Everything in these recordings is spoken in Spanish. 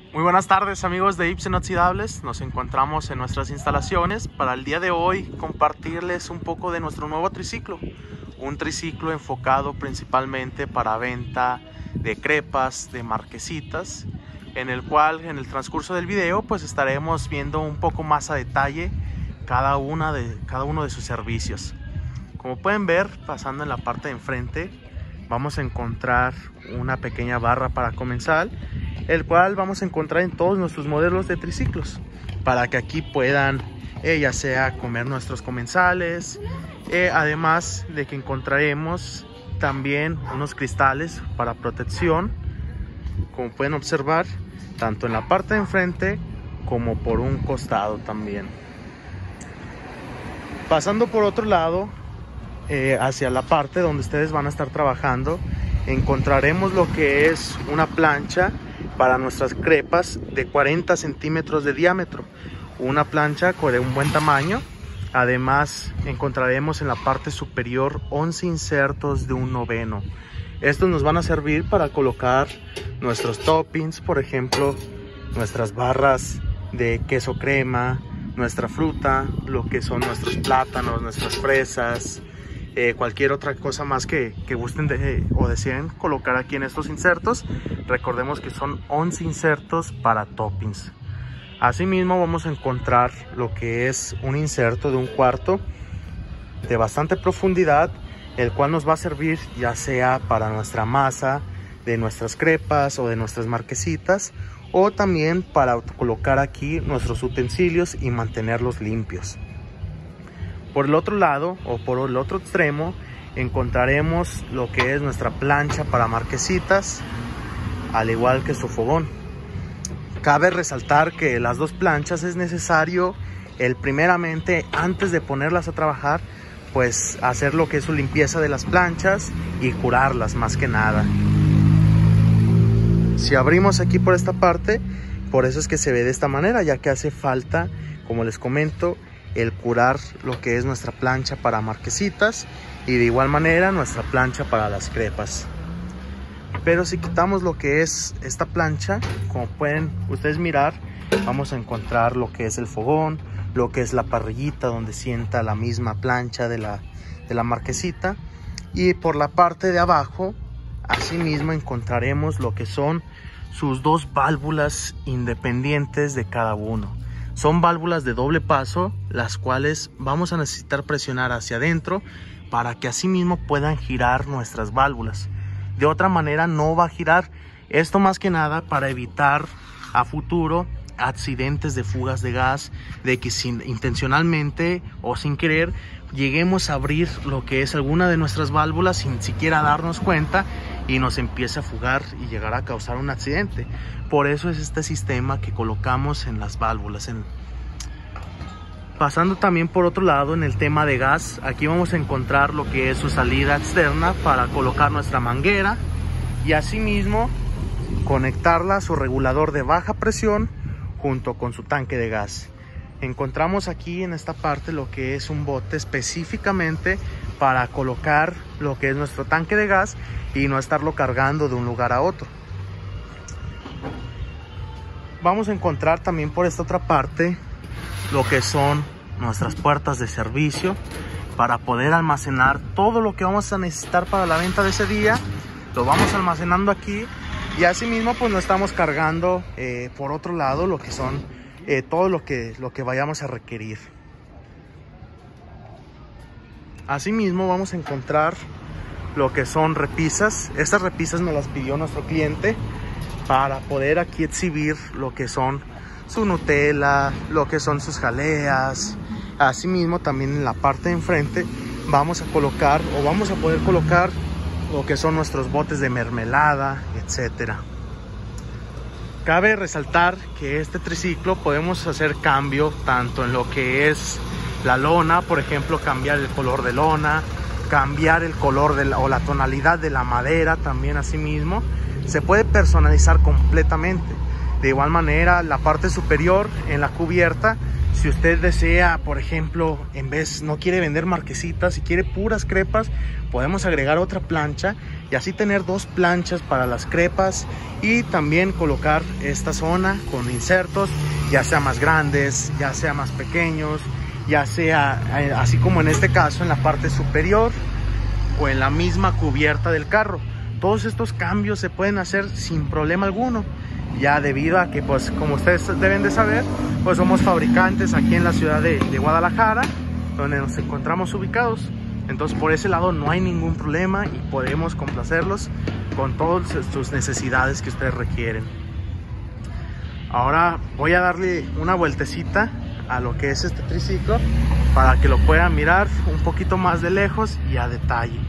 Muy buenas tardes amigos de IPS Inoxidables, nos encontramos en nuestras instalaciones para el día de hoy compartirles un poco de nuestro nuevo triciclo. Un triciclo enfocado principalmente para venta de crepas, de marquesitas, en el cual en el transcurso del video pues estaremos viendo un poco más a detalle cada uno de sus servicios. Como pueden ver, pasando en la parte de enfrente vamos a encontrar una pequeña barra para comensal, el cual vamos a encontrar en todos nuestros modelos de triciclos, para que aquí puedan ya sea comer nuestros comensales, además de que encontraremos también unos cristales para protección, como pueden observar, tanto en la parte de enfrente como por un costado también. Pasando por otro lado, hacia la parte donde ustedes van a estar trabajando, encontraremos lo que es una plancha para nuestras crepas de 40 centímetros de diámetro, una plancha de un buen tamaño. Además encontraremos en la parte superior 11 insertos de 1/9. Estos nos van a servir para colocar nuestros toppings, por ejemplo nuestras barras de queso crema, nuestra fruta, lo que son nuestros plátanos, nuestras fresas, cualquier otra cosa más que gusten o deseen colocar aquí en estos insertos. Recordemos que son 11 insertos para toppings. Asimismo vamos a encontrar lo que es un inserto de 1/4 de bastante profundidad, el cual nos va a servir ya sea para nuestra masa de nuestras crepas o de nuestras marquesitas, o también para colocar aquí nuestros utensilios y mantenerlos limpios. Por el otro lado o por el otro extremo encontraremos lo que es nuestra plancha para marquesitas, al igual que su fogón. Cabe resaltar que las dos planchas es necesario primeramente, antes de ponerlas a trabajar, pues hacer lo que es su limpieza de las planchas y curarlas más que nada. Si abrimos aquí por esta parte, por eso es que se ve de esta manera, ya que hace falta, como les comento, el curar lo que es nuestra plancha para marquesitas y de igual manera nuestra plancha para las crepas. Pero si quitamos lo que es esta plancha, como pueden ustedes mirar, vamos a encontrar lo que es el fogón, lo que es la parrillita donde sienta la misma plancha de la marquesita, y por la parte de abajo asimismo encontraremos lo que son sus dos válvulas independientes de cada uno. Son válvulas de doble paso, las cuales vamos a necesitar presionar hacia adentro para que asimismo puedan girar nuestras válvulas. De otra manera no va a girar. Esto más que nada para evitar a futuro accidentes de fugas de gas, de que intencionalmente o sin querer lleguemos a abrir lo que es alguna de nuestras válvulas sin siquiera darnos cuenta y nos empiece a fugar y llegar a causar un accidente. Por eso es este sistema que colocamos en las válvulas. Pasando también por otro lado en el tema de gas, aquí vamos a encontrar lo que es su salida externa para colocar nuestra manguera y asimismo conectarla a su regulador de baja presión junto con su tanque de gas. Encontramos aquí en esta parte lo que es un bote específicamente para colocar lo que es nuestro tanque de gas y no estarlo cargando de un lugar a otro. Vamos a encontrar también por esta otra parte lo que son nuestras puertas de servicio para poder almacenar todo lo que vamos a necesitar para la venta de ese día. Lo vamos almacenando aquí y asimismo pues no estamos cargando por otro lado lo que son todo lo que vayamos a requerir. Asimismo vamos a encontrar lo que son repisas. Estas repisas nos las pidió nuestro cliente para poder aquí exhibir lo que son su Nutella, lo que son sus jaleas. Asimismo también en la parte de enfrente vamos a colocar o vamos a poder colocar lo que son nuestros botes de mermelada, etcétera. Cabe resaltar que este triciclo podemos hacer cambio tanto en lo que es la lona, por ejemplo cambiar el color de lona, cambiar el color o la tonalidad de la madera también. Asimismo se puede personalizar completamente. De igual manera la parte superior en la cubierta Si usted desea, por ejemplo, en vez no quiere vender marquesitas y quiere puras crepas, podemos agregar otra plancha y así tener 2 planchas para las crepas, y también colocar esta zona con insertos, ya sea más grandes, ya sea más pequeños, ya sea así como en este caso en la parte superior o en la misma cubierta del carro. Todos estos cambios se pueden hacer sin problema alguno, ya debido a que, pues, como ustedes deben de saber, pues somos fabricantes aquí en la ciudad de Guadalajara, donde nos encontramos ubicados. Entonces por ese lado no hay ningún problema y podemos complacerlos con todas sus necesidades que ustedes requieren. Ahora voy a darle una vueltecita a lo que es este triciclo para que lo puedan mirar un poquito más de lejos y a detalle.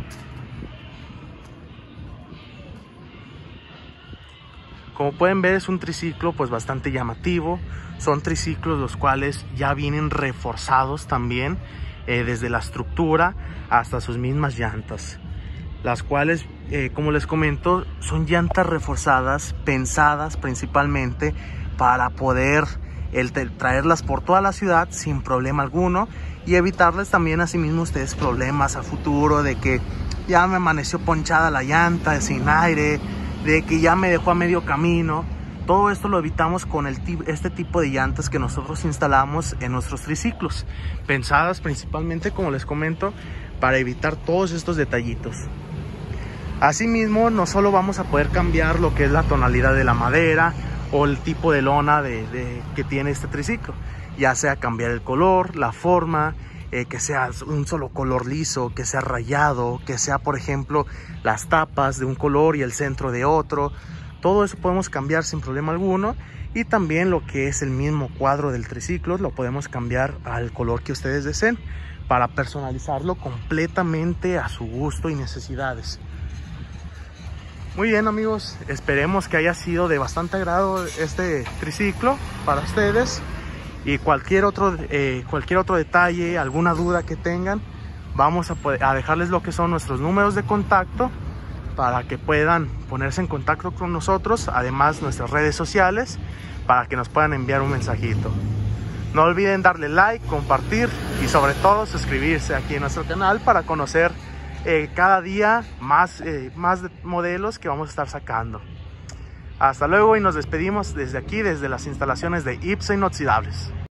Como pueden ver, es un triciclo pues bastante llamativo. Son triciclos los cuales ya vienen reforzados también, desde la estructura hasta sus mismas llantas, las cuales, como les comento, son llantas reforzadas, pensadas principalmente para poder traerlas por toda la ciudad sin problema alguno, y evitarles también asimismo ustedes problemas a futuro de que ya me amaneció ponchada la llanta sin aire, de que ya me dejó a medio camino. Todo esto lo evitamos con este tipo de llantas que nosotros instalamos en nuestros triciclos, pensadas principalmente, como les comento, para evitar todos estos detallitos. Asimismo, no solo vamos a poder cambiar lo que es la tonalidad de la madera o el tipo de lona que tiene este triciclo, ya sea cambiar el color, la forma, que sea un solo color liso, que sea rayado, que sea, por ejemplo, las tapas de un color y el centro de otro. Todo eso podemos cambiar sin problema alguno, y también lo que es el mismo cuadro del triciclo lo podemos cambiar al color que ustedes deseen para personalizarlo completamente a su gusto y necesidades. Muy bien, amigos, esperemos que haya sido de bastante agrado este triciclo para ustedes. Y cualquier otro detalle, alguna duda que tengan, vamos a dejarles lo que son nuestros números de contacto para que puedan ponerse en contacto con nosotros, además nuestras redes sociales, para que nos puedan enviar un mensajito. No olviden darle like, compartir y sobre todo suscribirse aquí en nuestro canal para conocer cada día más modelos que vamos a estar sacando. Hasta luego y nos despedimos desde aquí, desde las instalaciones de IPSA Inoxidables.